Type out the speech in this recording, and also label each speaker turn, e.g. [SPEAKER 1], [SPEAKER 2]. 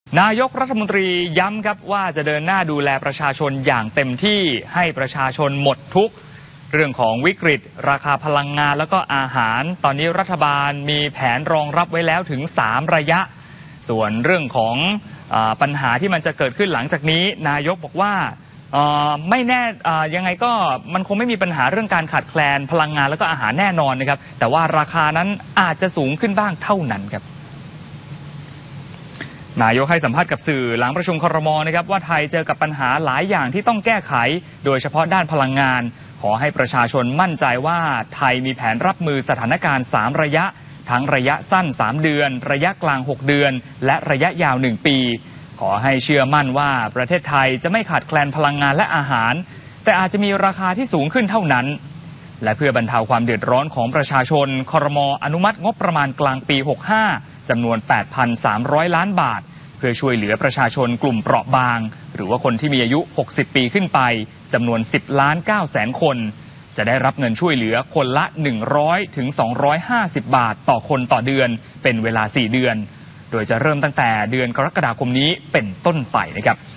[SPEAKER 1] นายกรัฐมนตรีย้ำครับว่าจะเดินหน้าดูแลประชาชนอย่างเต็มที่ให้ประชาชนหมดทุกข์เรื่องของวิกฤตราคาพลังงานแล้วก็อาหารตอนนี้รัฐบาลมีแผนรองรับไว้แล้วถึง3ระยะส่วนเรื่องของปัญหาที่มันจะเกิดขึ้นหลังจากนี้นายกบอกว่าไม่แน่ยังไงก็มันคงไม่มีปัญหาเรื่องการขาดแคลนพลังงานแล้วก็อาหารแน่นอนนะครับแต่ว่าราคานั้นอาจจะสูงขึ้นบ้างเท่านั้นครับนายกให้สัมภาษณ์กับสื่อหลังประชุมครม.นะครับว่าไทยเจอกับปัญหาหลายอย่างที่ต้องแก้ไขโดยเฉพาะด้านพลังงานขอให้ประชาชนมั่นใจว่าไทยมีแผนรับมือสถานการณ์3ระยะทั้งระยะสั้น3เดือนระยะกลาง6เดือนและระยะยาว1ปีขอให้เชื่อมั่นว่าประเทศไทยจะไม่ขาดแคลนพลังงานและอาหารแต่อาจจะมีราคาที่สูงขึ้นเท่านั้นและเพื่อบรรเทาความเดือดร้อนของประชาชนครม.อนุมัติงบประมาณกลางปี65จำนวน 8,300 ล้านบาทเพื่อช่วยเหลือประชาชนกลุ่มเปราะบางหรือว่าคนที่มีอายุ60ปีขึ้นไปจำนวน10.9 ล้านคนจะได้รับเงินช่วยเหลือคนละ100ถึง250บาทต่อคนต่อเดือนเป็นเวลา4เดือนโดยจะเริ่มตั้งแต่เดือนกรกฎาคมนี้เป็นต้นไปนะครับ